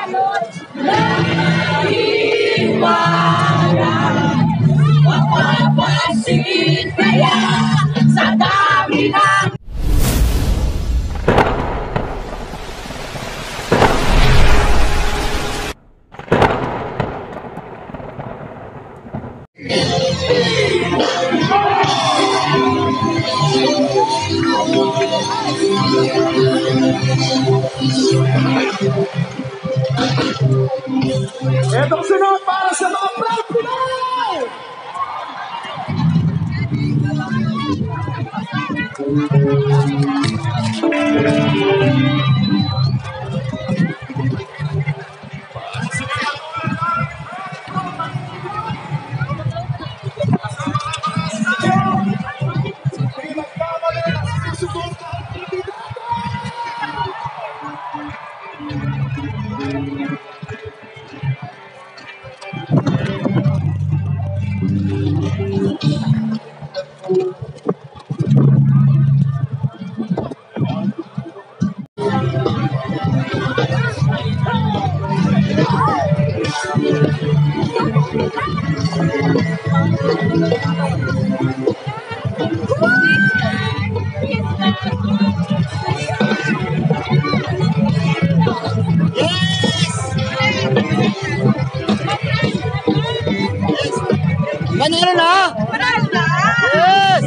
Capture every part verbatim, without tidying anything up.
balot na iwanan. Mapapansin kaya sa dami ng etong sunod para sa mga proud Pinoy! Manalo na! Manalo na! Yes!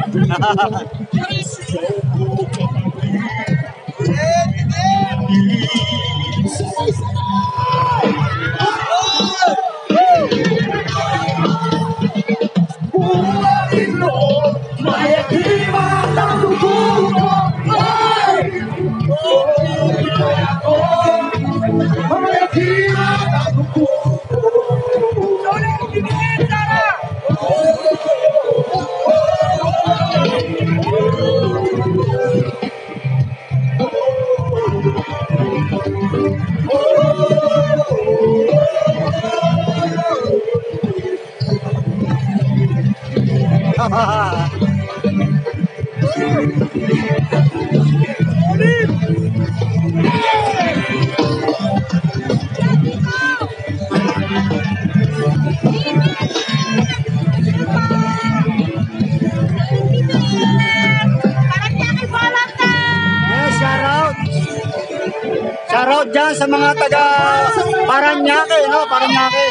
Shoutout dyan sa mga taga Paranaque, no? Paranaque.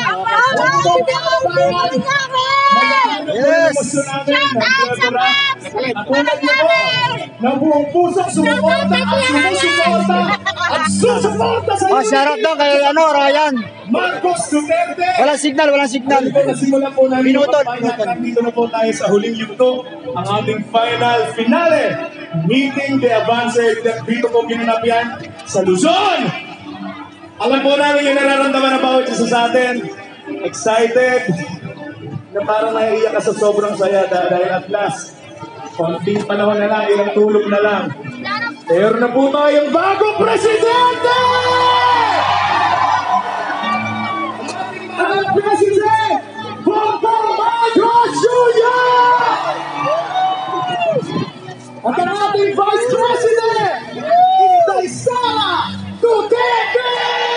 Yes! Shoutout sa Paps! Paranaque! Na buong puso, sumuporta at sumusuporta at susuporta sa Oh, shoutout daw kay ano, Ryan. Marcos Duterte. Walang signal, walang signal. Nasimulan po namin Pinutol, ang pinutol. Nandito na po tayo sa huling yugto, ang ating final finale. Meeting de Avance dito po ginanap yan sa Luzon. Alam po namin yung nararamdaman ng bawat isa sa atin. Excited. Na parang naiiyak ka sa sobrang saya dahil at last, konting panahon na lang, ilang tulog na lang. Meron na po tayong bagong presidente! Ang presidente, Bongbong Marcos Junior! At ang ating vice president, Inday Sara Duterte!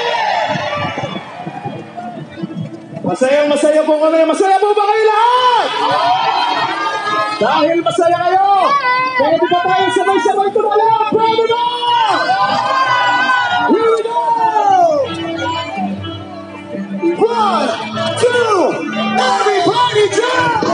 Masayang masaya po kami. Masaya po ba kayo lahat? Dahil masaya kayo, pwede ba tayo sabay-sabay tumalaw? Pwede ba? Here we go! One, two, everybody jump!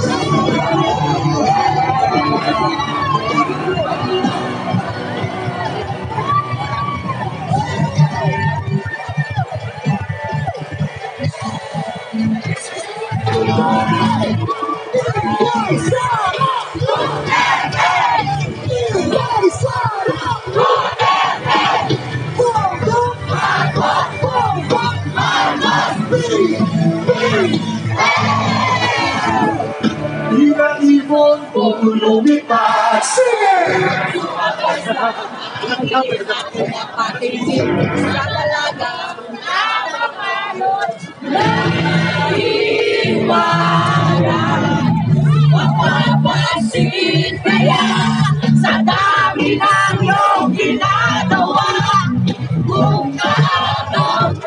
Ibon po lumipat. Sige! Patingin sa talagang nakakalot na iwanan. Mapapansin kaya sa dami ng iyong ginagawa. Kung ano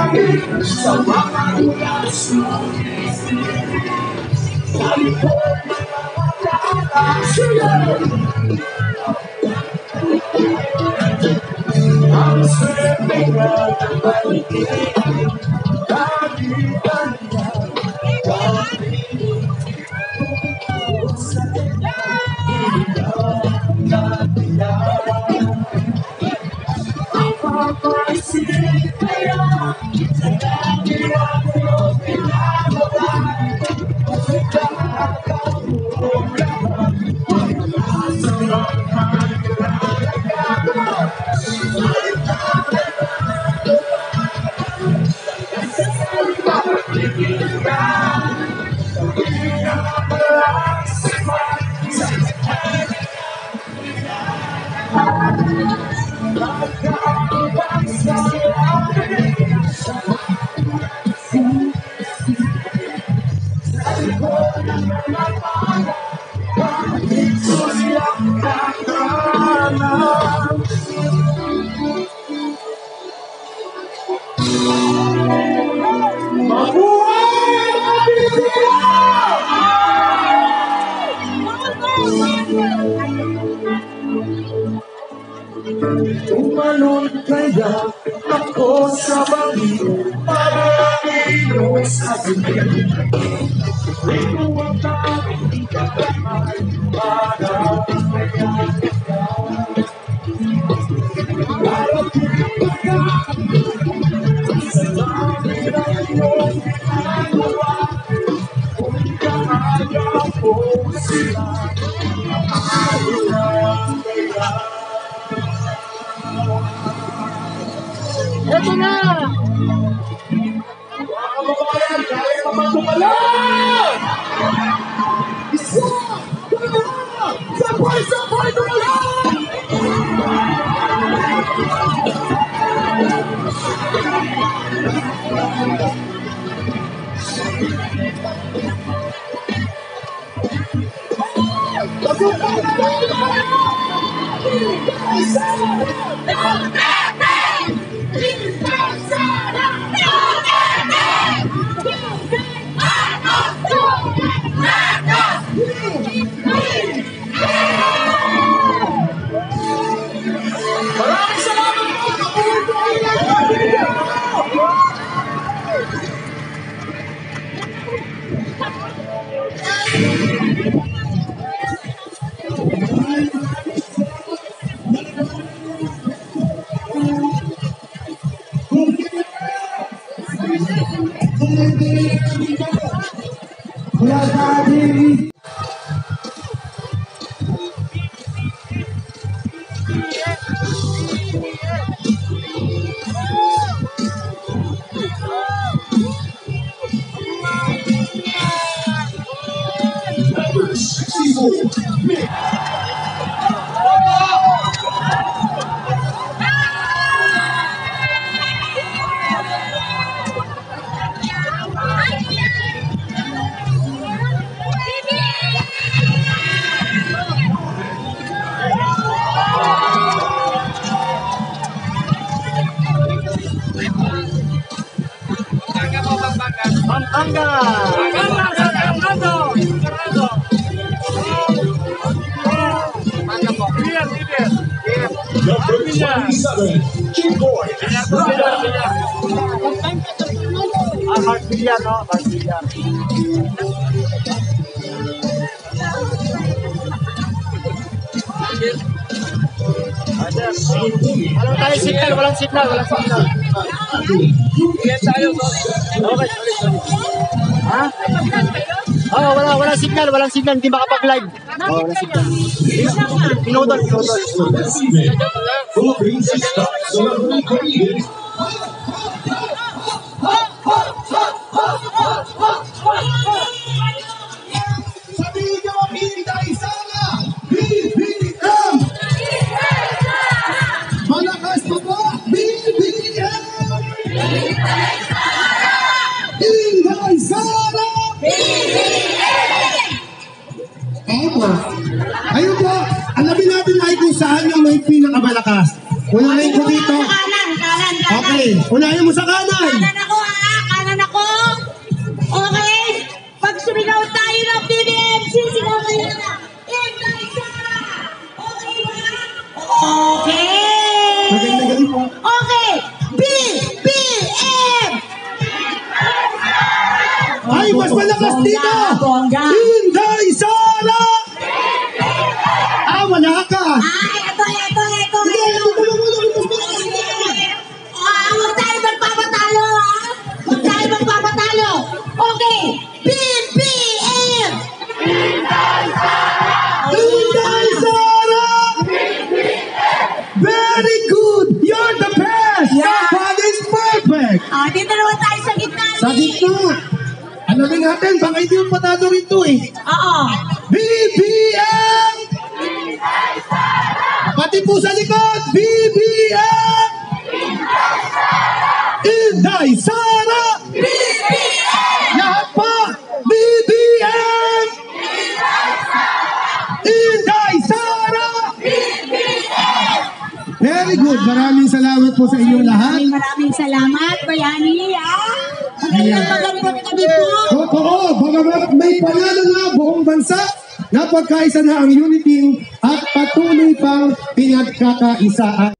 sa mga ulas. Sa likod ng mga kaaksyunan, ang swerte na nabalikin, kagitan niya, kapiling. Sa ang papaisip kaya sa kanya ko pinagawa. Tumalon kaya ako sa bangin para inom sa bibig. Ito ang tawag kamay para mayagin ka. Para tumaga sa dami na iyong ginagawa. Kung kaya po sila ayaw na kaya. Ito na! Mga kababayan, kaya pa magtumalon! Isa! Dalawa! Sabay! Sabay! Tumalon! Pagkumpang na tayo! Isa! Maraming salamat po! Nakuha po kayo ng pamilya ko! Wala sa ating Pampanga! number twenty-seven, King-Boy. Ah, Mark Villar, no? Mark Villar. Walang tayo signal, walang signal, walang signal. Okay, sorry, sorry. Ha? Oh, wala, wala signal, walang signal, hindi makapag-live. Oh, wala signal. Pinudol, pinudol. Philippines is top celebrity comedian. Sabihin niyo ang Hinday Sana! B B M! Malakas pa po! B B M! Hinday Sana! Opo. Ayun po, alamin natin ay kung saan yung may pinakamalakas. Unahin ko dito. Kanan, kanan, kanan. Okay, unahin mo sa kanan. Kanan Very good! You're the best! Yeah. Your body is perfect! Ah, dito naman tayo sa gitna. Sa gitna! Alamin natin, baka hindi mo patado rito eh. Oo. B B M! Pati po sa likod, B B M! Inday Sara! B B M! Lahat pa! B B M! Inday Sara! Very good. Maraming salamat po sa inyong lahat. Maraming maraming salamat, Bayani. Ah, magandang magandang kami po. Totoo, bagamat may panalo nga buong bansa, napagkaisa na ang unity at patuloy pang pinagkakaisaan.